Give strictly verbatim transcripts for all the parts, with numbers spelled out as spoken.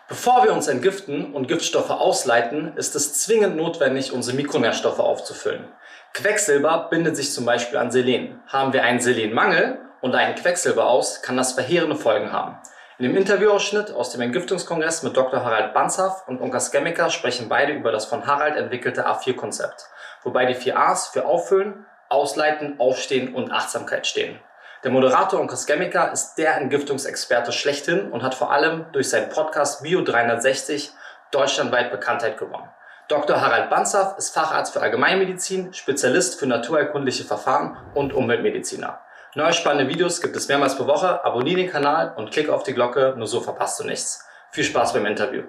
Bevor wir uns entgiften und Giftstoffe ausleiten, ist es zwingend notwendig, unsere Mikronährstoffe aufzufüllen. Quecksilber bindet sich zum Beispiel an Selen. Haben wir einen Selenmangel und einen Quecksilber aus, kann das verheerende Folgen haben. In dem Interviewausschnitt aus dem Entgiftungskongress mit Doktor Harald Banzhaf und Unka Skemmiker sprechen beide über das von Harald entwickelte A vier Konzept, wobei die vier A's für Auffüllen, Ausleiten, Aufstehen und Achtsamkeit stehen. Der Moderator Unka Skemmiker ist der Entgiftungsexperte schlechthin und hat vor allem durch seinen Podcast Bio dreihundertsechzig deutschlandweit Bekanntheit gewonnen. Doktor Harald Banzhaf ist Facharzt für Allgemeinmedizin, Spezialist für naturheilkundliche Verfahren und Umweltmediziner. Neue spannende Videos gibt es mehrmals pro Woche. Abonniere den Kanal und klick auf die Glocke, nur so verpasst du nichts. Viel Spaß beim Interview.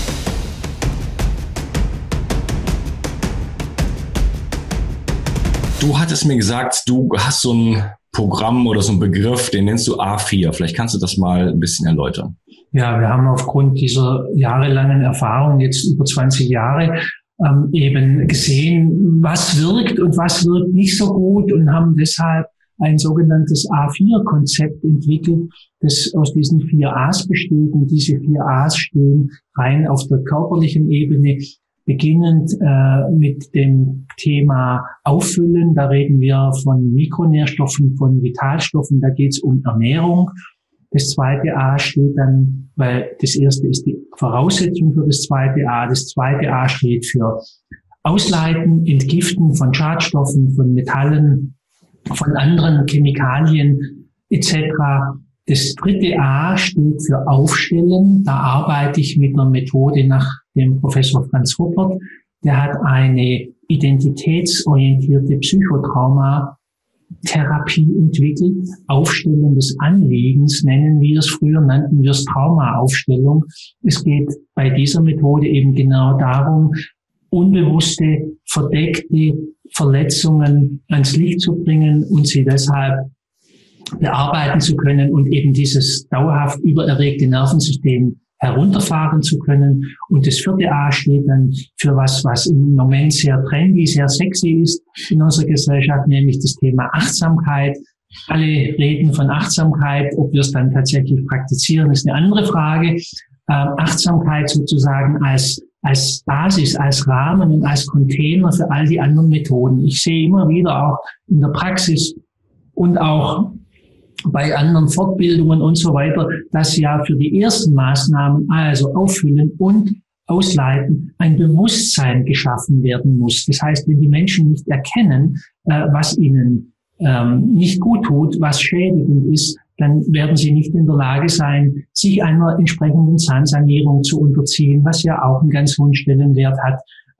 Du hattest mir gesagt, du hast so ein Programm oder so ein Begriff, den nennst du A vier. Vielleicht kannst du das mal ein bisschen erläutern. Ja, wir haben aufgrund dieser jahrelangen Erfahrung, jetzt über zwanzig Jahre, ähm, eben gesehen, was wirkt und was wirkt nicht so gut und haben deshalb ein sogenanntes A vier Konzept entwickelt, das aus diesen vier A's besteht. Und diese vier A's stehen rein auf der körperlichen Ebene, beginnend äh, mit dem Thema Auffüllen. Da reden wir von Mikronährstoffen, von Vitalstoffen, da geht es um Ernährung. Das zweite A steht dann, weil das erste ist die Voraussetzung für das zweite A. Das zweite A steht für Ausleiten, Entgiften von Schadstoffen, von Metallen, von anderen Chemikalien et cetera. Das dritte A steht für Aufstellen. Da arbeite ich mit einer Methode nach dem Professor Franz Ruppert. Der hat eine identitätsorientierte Psychotraumatherapie entwickelt. Aufstellen des Anliegens nennen wir es. Früher nannten wir es Traumaaufstellung. Es geht bei dieser Methode eben genau darum, unbewusste, verdeckte Verletzungen ans Licht zu bringen und sie deshalb bearbeiten zu können und eben dieses dauerhaft übererregte Nervensystem herunterfahren zu können. Und das vierte A steht dann für was, was im Moment sehr trendy, sehr sexy ist in unserer Gesellschaft, nämlich das Thema Achtsamkeit. Alle reden von Achtsamkeit. Ob wir es dann tatsächlich praktizieren, ist eine andere Frage. Ähm, Achtsamkeit sozusagen als als Basis, als Rahmen und als Container für all die anderen Methoden. Ich sehe immer wieder auch in der Praxis und auch bei anderen Fortbildungen und so weiter, dass ja für die ersten Maßnahmen, also Auffüllen und Ausleiten, ein Bewusstsein geschaffen werden muss. Das heißt, wenn die Menschen nicht erkennen, was ihnen nicht gut tut, was schädigend ist, dann werden sie nicht in der Lage sein, sich einer entsprechenden Zahnsanierung zu unterziehen, was ja auch einen ganz hohen Stellenwert hat,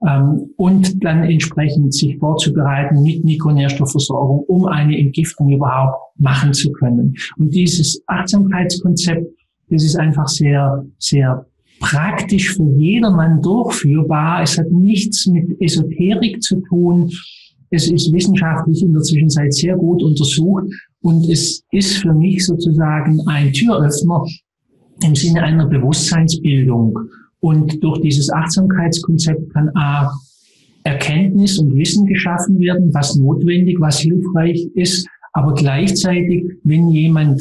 und dann entsprechend sich vorzubereiten mit Mikronährstoffversorgung, um eine Entgiftung überhaupt machen zu können. Und dieses Achtsamkeitskonzept, das ist einfach sehr, sehr praktisch für jedermann durchführbar. Es hat nichts mit Esoterik zu tun. Es ist wissenschaftlich in der Zwischenzeit sehr gut untersucht und es ist für mich sozusagen ein Türöffner im Sinne einer Bewusstseinsbildung. Und durch dieses Achtsamkeitskonzept kann A, Erkenntnis und Wissen geschaffen werden, was notwendig, was hilfreich ist. Aber gleichzeitig, wenn jemand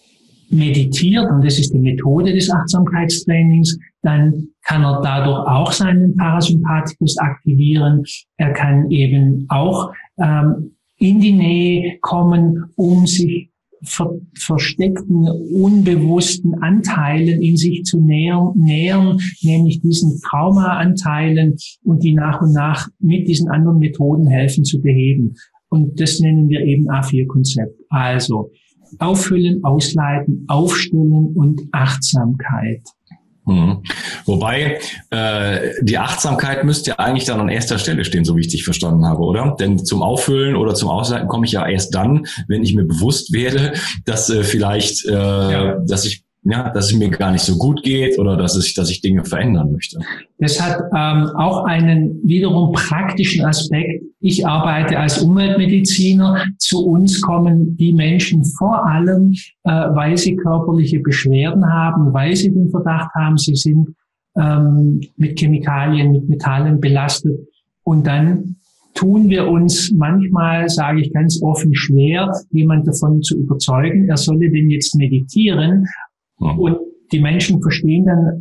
meditiert, und das ist die Methode des Achtsamkeitstrainings, dann kann er dadurch auch seinen Parasympathikus aktivieren. Er kann eben auch ähm, in die Nähe kommen, um sich ver versteckten, unbewussten Anteilen in sich zu nähern, nähern, nämlich diesen Traumaanteilen und die nach und nach mit diesen anderen Methoden helfen zu beheben. Und das nennen wir eben A vier Konzept. Also Auffüllen, Ausleiten, Aufstellen und Achtsamkeit. Mhm. Wobei, äh, die Achtsamkeit müsste ja eigentlich dann an erster Stelle stehen, so wie ich dich verstanden habe, oder? Denn zum Auffüllen oder zum Ausleiten komme ich ja erst dann, wenn ich mir bewusst werde, dass äh, vielleicht, äh, ja. dass ich ja, dass es mir gar nicht so gut geht oder dass ich, dass ich Dinge verändern möchte. Das hat ähm, auch einen wiederum praktischen Aspekt. Ich arbeite als Umweltmediziner. Zu uns kommen die Menschen vor allem, äh, weil sie körperliche Beschwerden haben, weil sie den Verdacht haben, sie sind ähm, mit Chemikalien, mit Metallen belastet. Und dann tun wir uns manchmal, sage ich ganz offen, schwer, jemand davon zu überzeugen, er solle denn jetzt meditieren. Und die Menschen verstehen dann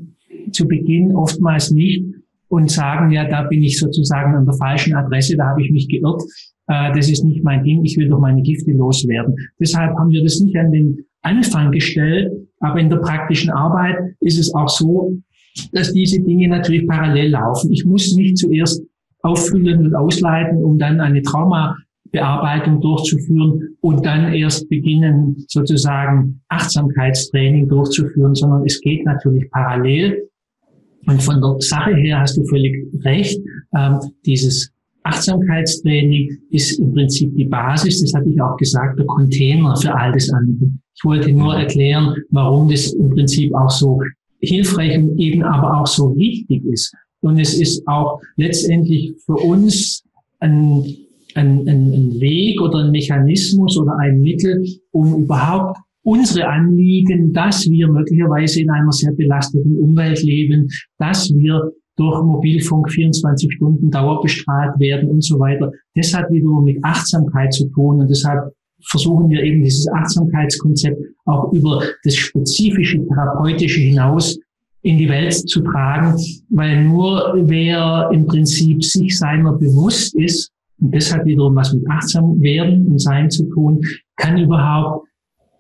zu Beginn oftmals nicht und sagen, ja, da bin ich sozusagen an der falschen Adresse, da habe ich mich geirrt, äh, das ist nicht mein Ding, ich will doch meine Gifte loswerden. Deshalb haben wir das nicht an den Anfang gestellt, aber in der praktischen Arbeit ist es auch so, dass diese Dinge natürlich parallel laufen. Ich muss nicht zuerst auffüllen und ausleiten, um dann eine Traumabearbeitung durchzuführen und dann erst beginnen, sozusagen Achtsamkeitstraining durchzuführen, sondern es geht natürlich parallel. Und von der Sache her hast du völlig recht. Ähm, dieses Achtsamkeitstraining ist im Prinzip die Basis, das hatte ich auch gesagt, der Container für all das andere. Ich wollte nur erklären, warum das im Prinzip auch so hilfreich und eben aber auch so wichtig ist. Und es ist auch letztendlich für uns ein, ein, ein, ein Weg oder ein Mechanismus oder ein Mittel, um überhaupt unsere Anliegen, dass wir möglicherweise in einer sehr belasteten Umwelt leben, dass wir durch Mobilfunk vierundzwanzig Stunden dauerbestrahlt werden und so weiter. Das hat wiederum mit Achtsamkeit zu tun und deshalb versuchen wir eben dieses Achtsamkeitskonzept auch über das spezifische Therapeutische hinaus in die Welt zu tragen, weil nur wer im Prinzip sich seiner bewusst ist, und das hat wiederum was mit achtsam werden und sein zu tun, kann überhaupt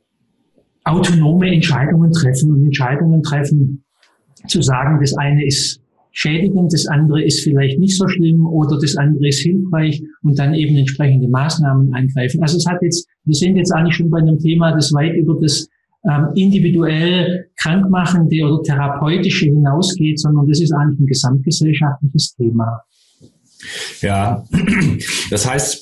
autonome Entscheidungen treffen und Entscheidungen treffen, zu sagen, das eine ist schädigend, das andere ist vielleicht nicht so schlimm oder das andere ist hilfreich und dann eben entsprechende Maßnahmen eingreifen. Also es hat jetzt, wir sind jetzt eigentlich schon bei einem Thema, das weit über das ähm, individuell krankmachende oder therapeutische hinausgeht, sondern das ist eigentlich ein gesamtgesellschaftliches Thema. Ja, das heißt,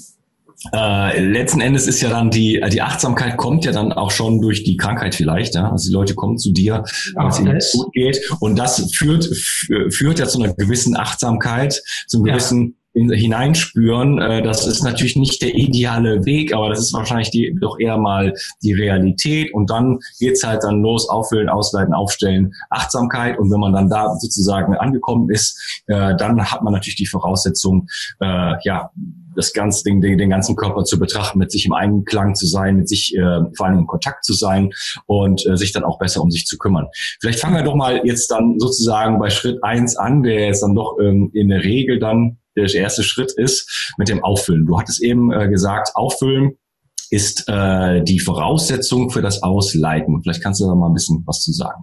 Äh, letzten Endes ist ja dann die die Achtsamkeit kommt ja dann auch schon durch die Krankheit vielleicht, ja. Also die Leute kommen zu dir, wenn es ihnen gut geht, und das führt führt ja zu einer gewissen Achtsamkeit, zu einem gewissen ja. in, hineinspüren. Äh, das ist natürlich nicht der ideale Weg, aber das ist wahrscheinlich die doch eher mal die Realität. Und dann geht's halt dann los: Auffüllen, ausleiten, aufstellen, Achtsamkeit. Und wenn man dann da sozusagen angekommen ist, äh, dann hat man natürlich die Voraussetzung, äh, ja. das ganze Ding, den, den ganzen Körper zu betrachten, mit sich im Einklang zu sein, mit sich äh, vor allem in Kontakt zu sein und äh, sich dann auch besser um sich zu kümmern. Vielleicht fangen wir doch mal jetzt dann sozusagen bei Schritt eins an, der jetzt dann doch ähm, in der Regel dann der erste Schritt ist, mit dem Auffüllen. Du hattest eben äh, gesagt, Auffüllen ist äh, die Voraussetzung für das Ausleiten. Vielleicht kannst du da mal ein bisschen was zu sagen.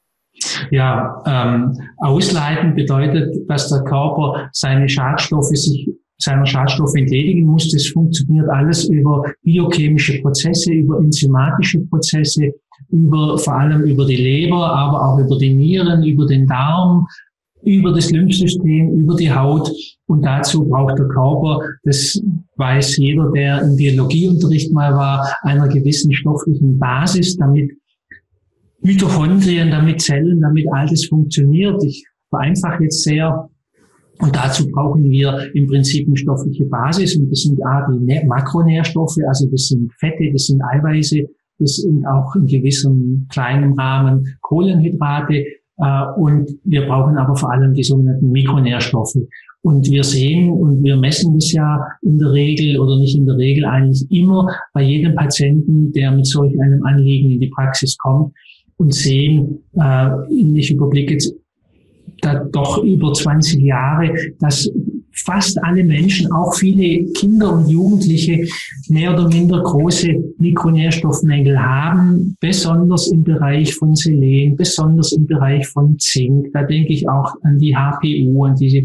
Ja, ähm, Ausleiten bedeutet, dass der Körper seine Schadstoffe sich seiner Schadstoffe entledigen muss. Das funktioniert alles über biochemische Prozesse, über enzymatische Prozesse, über vor allem über die Leber, aber auch über die Nieren, über den Darm, über das Lymphsystem, über die Haut. Und dazu braucht der Körper, das weiß jeder, der im Biologieunterricht mal war, einer gewissen stofflichen Basis, damit Mitochondrien, damit Zellen, damit all das funktioniert. Ich vereinfache jetzt sehr. Und dazu brauchen wir im Prinzip eine stoffliche Basis. Und das sind A, die Makronährstoffe, also das sind Fette, das sind Eiweiße, das sind auch in gewissem kleinen Rahmen Kohlenhydrate. Und wir brauchen aber vor allem die sogenannten Mikronährstoffe. Und wir sehen und wir messen das ja in der Regel oder nicht in der Regel eigentlich immer bei jedem Patienten, der mit solch einem Anliegen in die Praxis kommt, und sehen, ich überblicke jetzt da doch über zwanzig Jahre, dass fast alle Menschen, auch viele Kinder und Jugendliche, mehr oder minder große Mikronährstoffmängel haben, besonders im Bereich von Selen, besonders im Bereich von Zink. Da denke ich auch an die H P U, an diese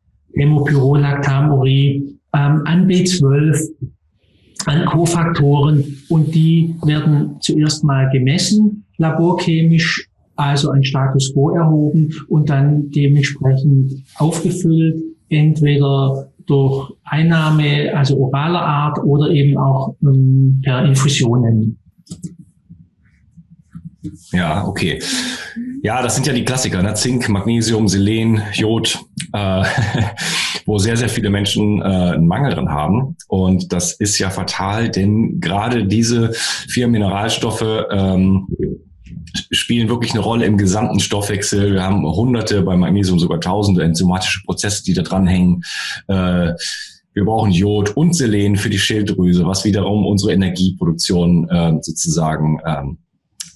Hämopyrolactamurie, ähm, an B zwölf, an Kofaktoren, und die werden zuerst mal gemessen, laborchemisch, also ein Status quo erhoben und dann dementsprechend aufgefüllt, entweder durch Einnahme, also oraler Art, oder eben auch ähm, per Infusionen. Ja, okay. Ja, das sind ja die Klassiker, ne? Zink, Magnesium, Selen, Jod, äh, wo sehr, sehr viele Menschen äh, einen Mangel dran haben. Und das ist ja fatal, denn gerade diese vier Mineralstoffe ähm, spielen wirklich eine Rolle im gesamten Stoffwechsel. Wir haben hunderte, bei Magnesium sogar tausende enzymatische Prozesse, die da dranhängen. Äh, wir brauchen Jod und Selen für die Schilddrüse, was wiederum unsere Energieproduktion äh, sozusagen ähm,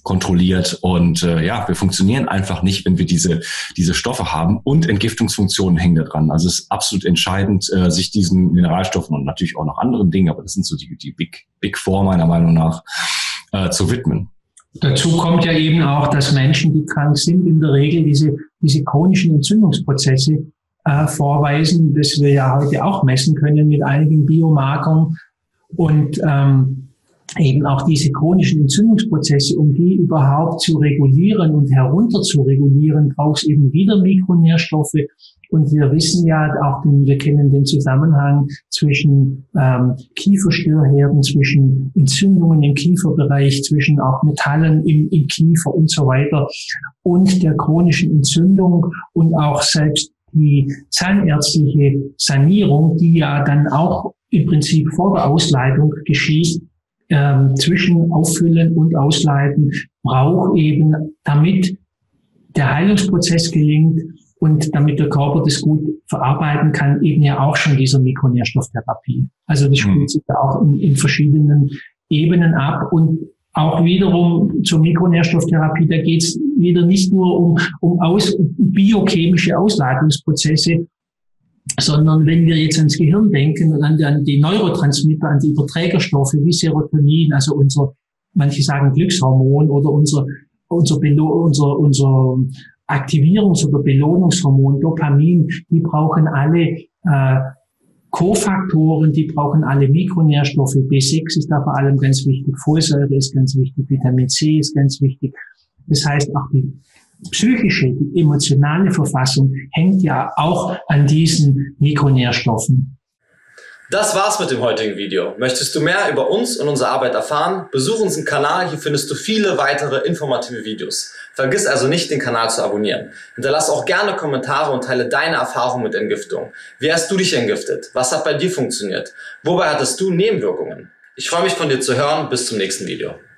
kontrolliert. Und äh, ja, wir funktionieren einfach nicht, wenn wir diese diese Stoffe haben. Und Entgiftungsfunktionen hängen da dran. Also es ist absolut entscheidend, äh, sich diesen Mineralstoffen und natürlich auch noch anderen Dingen, aber das sind so die, die Big, Big Four meiner Meinung nach, äh, zu widmen. Dazu kommt ja eben auch, dass Menschen, die krank sind, in der Regel diese, diese chronischen Entzündungsprozesse äh, vorweisen, das wir ja heute auch messen können mit einigen Biomarkern. Und ähm, eben auch diese chronischen Entzündungsprozesse, um die überhaupt zu regulieren und herunter zu regulieren, braucht es eben wieder Mikronährstoffe. Und wir wissen ja auch, den, wir kennen den Zusammenhang zwischen ähm, Kieferstörherden, zwischen Entzündungen im Kieferbereich, zwischen auch Metallen im, im Kiefer und so weiter und der chronischen Entzündung und auch selbst die zahnärztliche Sanierung, die ja dann auch im Prinzip vor der Ausleitung geschieht, ähm, zwischen Auffüllen und Ausleiten, braucht eben, damit der Heilungsprozess gelingt und damit der Körper das gut verarbeiten kann, eben ja auch schon diese Mikronährstofftherapie. Also das spielt sich ja auch in, in verschiedenen Ebenen ab. Und auch wiederum zur Mikronährstofftherapie, da geht es wieder nicht nur um, um aus, biochemische Ausleitungsprozesse, sondern wenn wir jetzt ans Gehirn denken und an die, an die Neurotransmitter, an die Überträgerstoffe wie Serotonin, also unser, manche sagen Glückshormon oder unser, unser, Belo, unser, unser Aktivierungs- oder Belohnungshormon, Dopamin, die brauchen alle äh, Kofaktoren, die brauchen alle Mikronährstoffe. B sechs ist da vor allem ganz wichtig, Folsäure ist ganz wichtig, Vitamin C ist ganz wichtig. Das heißt, auch die psychische, die emotionale Verfassung hängt ja auch an diesen Mikronährstoffen. Das war's mit dem heutigen Video. Möchtest du mehr über uns und unsere Arbeit erfahren? Besuch unseren Kanal, hier findest du viele weitere informative Videos. Vergiss also nicht, den Kanal zu abonnieren. Hinterlass auch gerne Kommentare und teile deine Erfahrungen mit Entgiftung. Wie hast du dich entgiftet? Was hat bei dir funktioniert? Wobei hattest du Nebenwirkungen? Ich freue mich von dir zu hören. Bis zum nächsten Video.